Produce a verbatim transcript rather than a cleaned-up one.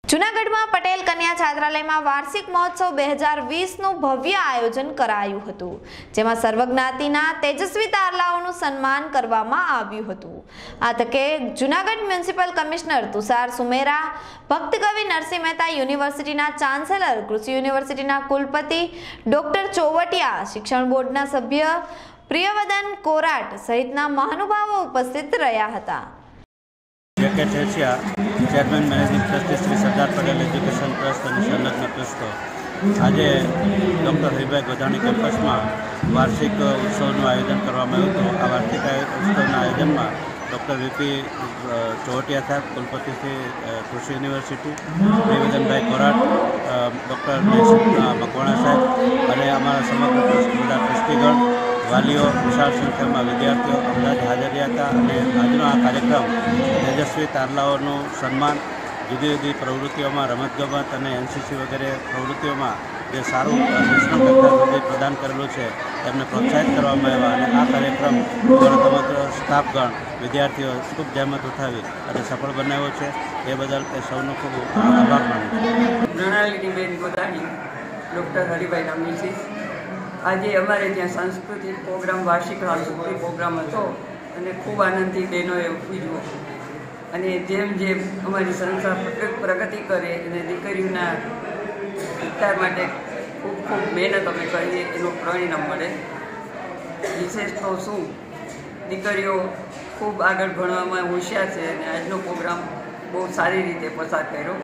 જૂનાગઢમાં પટેલ કન્યા છાત્રાલયમાં વાર્ષિક મહોત્સવ બે હજાર વીસનું ભવ્ય આયોજન કરાયું હતું, જેમાં સર્વજ્ઞાતિના તેજસ્વી તારલાઓનું સન્માન કરવામાં આવ્યું હતું। આ તકે જૂનાગઢ મ્યુનિસિપલ કમિશનર તુષાર સુમેરા, ભક્તકવિ નરસિંહ મહેતા યુનિવર્સિટીના ચાન્સેલર, કૃષિ યુનિવર્સિટીના કુલપતિ ડોક્ટર ચોવટિયા, શિક્ષણ બોર્ડના સભ્ય પ્રિયવદન કોરાટ સહિતના મહાનુભાવો ઉપસ્થિત રહ્યા હતા। જેકેટ Asia chairman managing trustee Shri Sardar Patel education trust અને સંલગ્ન ટ્રસ્ટો આજે ડૉક્ટર હરિભાઈ ગોધાણી કેમ્પસમાં વાર્ષિક ઉત્સવનું આયોજન કરવામાં આવ્યું હતું। આ વાર્ષિક ઉત્સવના આયોજનમાં ડૉક્ટર વીપી ચોવટિયા સાહેબ, કુલપતિ શ્રી કૃષિ યુનિવર્સિટી, પ્રિયવદનભાઈ કોરાટ, ડૉક્ટર મકવાણા સાહેબ અને અમારા સમગ્ર બધા ટ્રસ્ટીગણ, વાલીઓ, વિશાળ સંખ્યામાં વિદ્યાર્થીઓ અંદાજ હાજર રહ્યા હતા અને આજનો આ કાર્યક્રમ તેજસ્વી તારલાઓનું સન્માન, જુદી જુદી પ્રવૃત્તિઓમાં રમતગમત અને એનસીસી વગેરે પ્રવૃત્તિઓમાં જે સારું નેશનલ કક્ષા સુધી પ્રદાન કરેલું છે તેમને પ્રોત્સાહિત કરવામાં આવ્યા અને આ કાર્યક્રમ અમારા સમગ્ર સ્ટાફગણ, વિદ્યાર્થીઓ ખૂબ જહેમત ઉઠાવી અને સફળ બનાવ્યો છે। એ બદલ એ સૌનો ખૂબ આભાર માનું છું। પ્રણાલીબેન ગોધાણી, ડૉક્ટર હરિભાઈ નામની છે। આજે અમારે ત્યાં સાંસ્કૃતિક પ્રોગ્રામ, વાર્ષિક સાંસ્કૃતિક પ્રોગ્રામ હતો અને ખૂબ આનંદથી બહેનોએ ઉજવ્યો અને જેમ જેમ અમારી સંસ્થા પ્રગતિ કરે અને દીકરીઓના વિસ્તાર માટે ખૂબ ખૂબ મહેનત અમે કરીએ એનું પરિણામ મળે। વિશેષ તો શું, દીકરીઓ ખૂબ આગળ ભણવામાં હોશિયાર છે અને આજનો પ્રોગ્રામ બહુ સારી રીતે પસાર કર્યો।